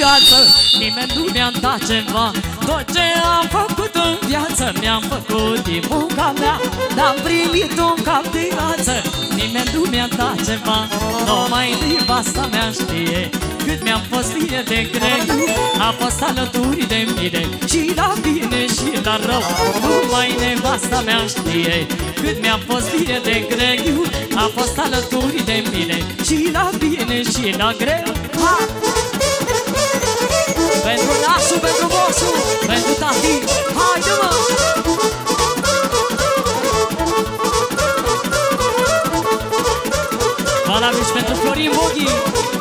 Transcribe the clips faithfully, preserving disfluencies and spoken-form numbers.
viață, nimeni nu mi-a dat ceva. Tot ce am făcut în viață mi-am făcut din munca mea. N-am primit un cap de ață, nimeni nu mi-a dat ceva. Numai nevasta mea știe cât mi-am fost fie de greu. A fost alături de mine și la bine și la rău. Numai nevasta mea știe cât mi-am fost fie de greu. A fost alături de mine și la bine și la greu. Ha! Pentru nașul, pentru moșul, pentru tati, haide mă! Valabil pentru Florin Boghi.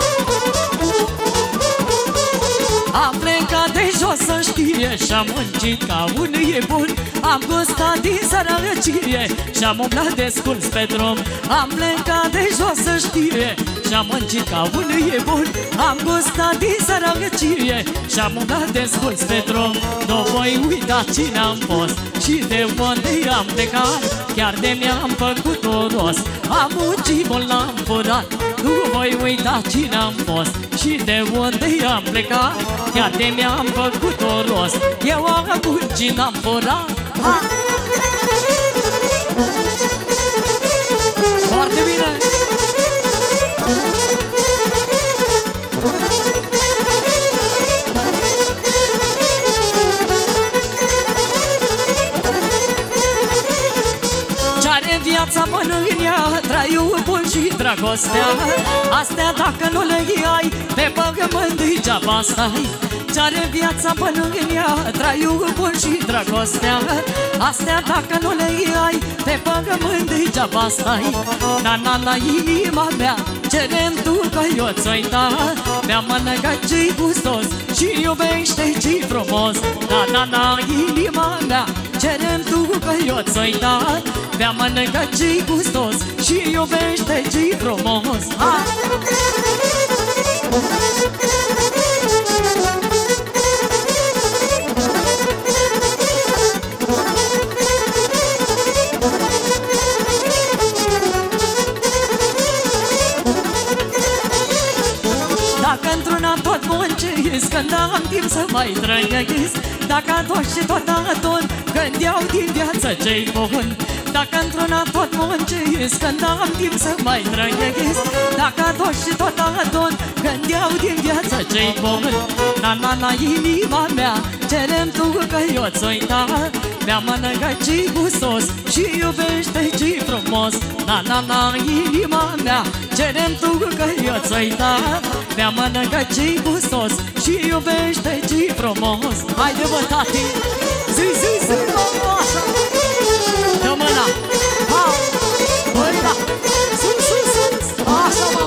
Am plecat de jos să știe și-am muncit ca un bun. Am gustat din sărăcie și-am umblat desculț pe drum. Am plecat de jos să știe și-am muncit ca un bun. Am gustat din sărăcie și-am umblat desculț pe drum. Nu voi uita cine am fost și de unde am plecat. Chiar de mi-am făcut un rost, am muncit mult, l-am furat. Nu voi uita cine am fost și de unde am plecat. Chiar de mi-am făcut un rost, eu am muncit, n-am furat. Ha! Foarte bine! Ce-are viața până în ea, traiul bun și dragostea. Astea dacă nu le ai, pe pământ degeaba stai. Ce-are viața până în ea, traiul bun și dragostea. Astea dacă nu le ai, pe pământ degeaba stai. Na-na-na, inima mea, ce-mi tu că eu ți-o-i da. Mi-am mănâncat ce-i gustos și iubește ce-i frumos. Na-na-na, inima mea, ce-mi tu că eu ți-o-i da. Mi-am mănâncat ce-i gustos și iubește ce-i frumos. Ha! Dacă într-una tot muncesc, când am timp să mai trăiesc. Dacă atot și tot atot, când iau din viață ce-i bun. Dacă într-una tot muncesc, când am timp să mai trăiesc. Dacă atot și tot atot, când iau din viață ce-i bun. Na-na-na, inima mea, ce-mi tu că eu ți-o-i da. Mi-am mănâncat ce-i gustos și iubește ce-i frumos. Na-na-na, inima mea, ce-mi tu că eu ți-o-i da. Mi-am mănâncat ce-i gustos și iubește ce-i frumos. Haide bă, tati! Zi, zi, zi, mă, așa! Dă mâna! Ha! Băi, da! Sus, sus, sus! Așa, mă!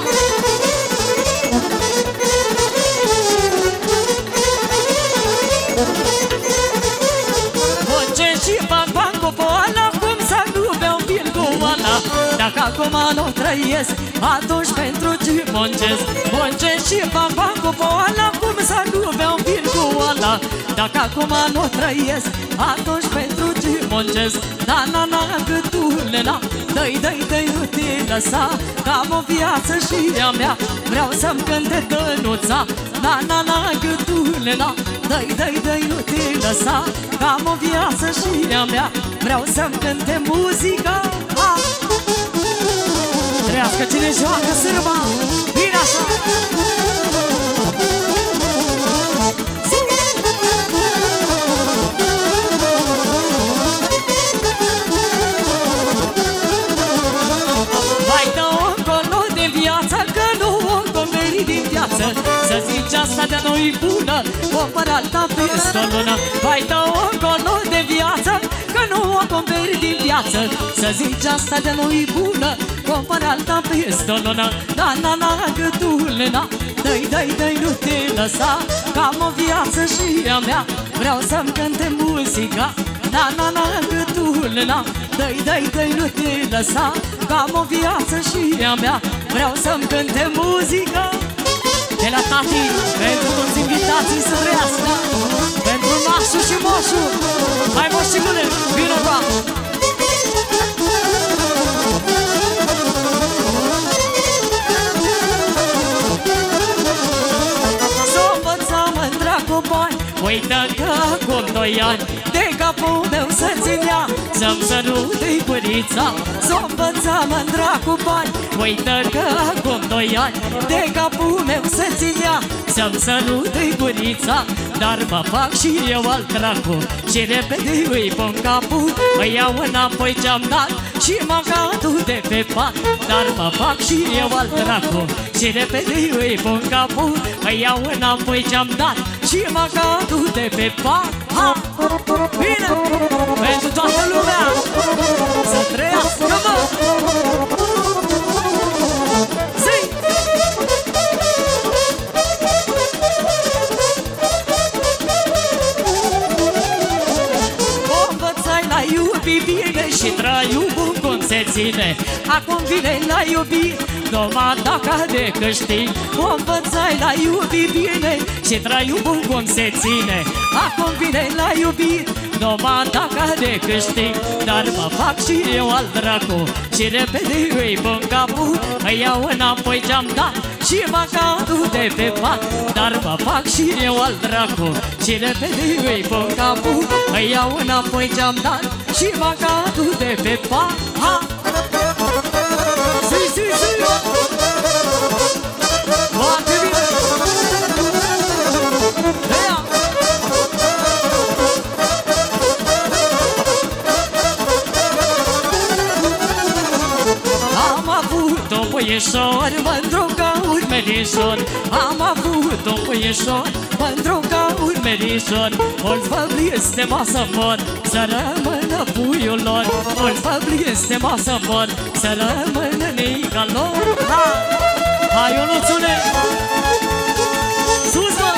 Muncesc și fac bani cu poala, cum să nu beau vin cu oala. Dacă acum nu trăiesc, atunci pentru ce muncesc? Muncesc și fac bani cu poala, cum să nu beau vin cu oala. Dacă acum nu trăiesc, atunci pentru ce muncesc? Na-na-na, gâtule, na, dă-i, dă-i, dă-i, nu te lăsa. Că am o viață și a mea, vreau să-mi cânte Dănuța. Na-na-na, gâtule, na, dă-i, dă-i, dă-i, nu te lăsa. Că am o viață și a mea, vreau să-mi cânte muzica. Ha! Trească cine joacă sârba, bine așa! Vai dă-o încolo de viață, că nu o converi din viață. Să zici asta de nu-i bună, cumpăr alta peste o lună. Vai dă-o încolo de viață, că nu o converi din viață. Să zici asta de nu-i bună, cumpăr alta peste o lună. Na-na-na, gâtule, na, dă-i, dă-i, dă-i, nu te lăsa. Că am o viață și a mea, vreau să-mi cânte muzica. Na-na-na, gâtule, na, dă-i, dă-i, dă-i, nu te lăsa. Că am o viață și a mea, vreau să-mi cânte muzica. De la tati, pentru toți invitații să trăiască, pentru nașul și moșul. Hai moșicule, vină ba! Să învățăm Uită că acum doi ani de capul meu să ținea, să-mi sărut-i gurița, s-o învăța mândra cu bani. Uită că acum doi ani de capul meu să ținea, să-mi sărut-i gurița, dar mă fac și eu al dracu și repede îi pun capul. Îi iau înapoi ce-am dat și mă cadu de pe pat, dar mă fac și eu al dracu și repede îi pun capul. Îi iau înapoi ce-am dat și mă cadu de pe pat. Ha! Bine! Pentru toată lumea să trăiască, mă! Zi! O învățai la iubi bine și traiu bun cum se ține. Acum vine la iubi numai dacă de câștig. O învățai la iubi bine și traiu bun cum se ține. Acum vine la iubi numai dacă de câștig, dar mă fac și eu al dracu și repede îi pun capul. Îi iau înapoi ce-am dat și mă cadu de pe pat, dar mă fac și eu al dracu și repede îi pun capul. Îi iau înapoi ce-am dat și mă cadu de pe pat. Ha! Zi, zi, zi! Foarte bine! Ia! Am avut un puișor mândru ca un merișor. Am avut un puișor mândru ca un merișor. Mulți făbli este masă mor să rămână puiul lor. Mulți făbli este masă mor să rămână nica lor. Ha! Hai, Ionuțule! Sus, mă!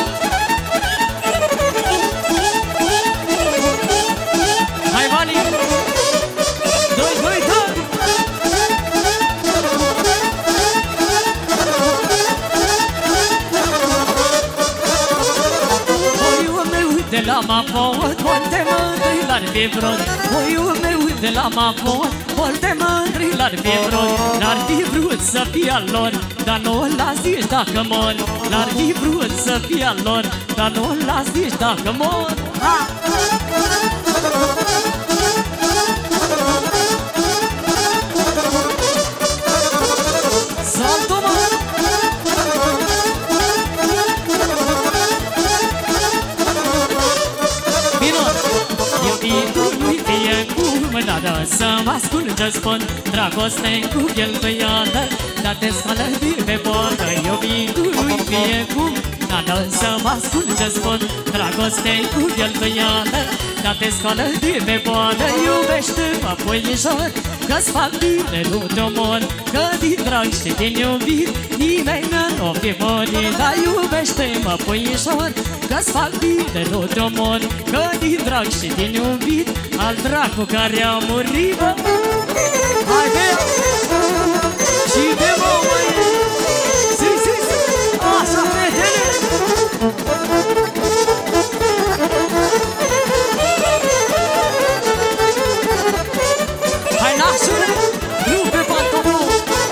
Hai, Vali! Doi, doi, doi! Puiul meu de la Mapot, multe mândri l-ar fi vrut. Puiul meu de la Mapot, multe mândri l-ar fi vrut. N-ar fi vrut să fie al lor, dar nu-l las nici dacă mor. N-ar fi vrut să fie al lor, dar nu-l las nici dacă mor. Ha! Salto, mă! Minor! Iubitul lui fie cum dar să mă ascult ce spun. Dragoste cu cheltuială, dar te scoală de pe bordă. Iubitul lui fie cum dar să mă ascult ce spun. Dragoste cu cheltuială, dar te scoală de pe bordă. Iubește-mă, puișor, că-ți fac bine, nu te omor. Că din drag și din iubit nimeni n-o fi murit. Dar iubește-mă, puișor, că-ți fac bine, nu te omor. Că din drag și din iubit al dracu care a murit, bă. Hai, bea! Și bea, mă, măi! Zi, zi, zi! Așa, fetele! Hai, nașule! Rupe pantoful!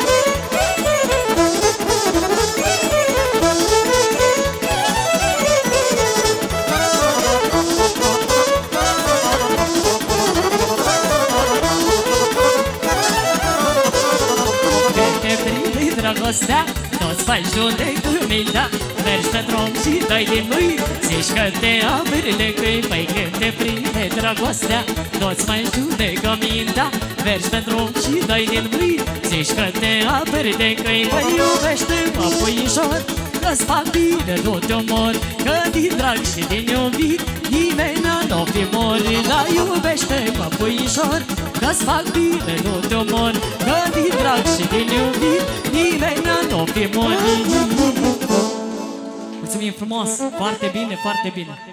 Dragostea, toți faci judec lumina. Mergi pe drum și dai din mâini, zici că te aperi de câini. Păi când te prinde dragostea, toți mai judecă mintea. Mergi pe drum și dai din mâini, zici că te aperi de câini. Păi iubește-mă, puișor, că-ți fac bine, nu te omor. Că din drag și din iubit nimeni n-o fi murit. Dar iubește-mă, puișor, că-ți fac bine, nu te omor. Că din drag și din iubit nimeni n-o fi murit. Mulțumim frumos, foarte bine, foarte bine.